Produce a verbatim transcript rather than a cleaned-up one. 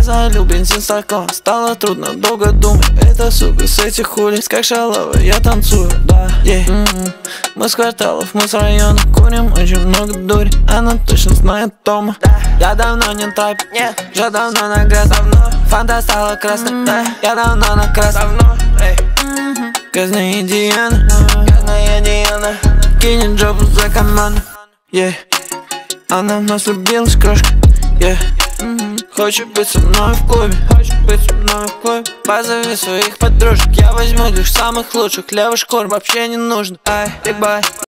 залил бензин стакан. Стало трудно, долго думать. Эта сука с этих улиц, как шалава, я танцую, да, yeah. mm-hmm. Мы с кварталов, мы с района. Курим очень много дури, она точно знает Тома, да. Я давно не тайп, нет, уже давно на грязь, давно. Фанта стала красной, mm-hmm. да, я давно на красном, давно, эй. mm-hmm. Грязная Диана, грязная Диана, кинет жопу за команду, yeah. Она в нас влюбилась, крошка, yeah. mm-hmm. Хочет быть со мной в клубе, хочет быть со мной в клубе. Позови своих подружек, я возьму лишь самых лучших. Левый шкур вообще не нужен, ай, биг бай.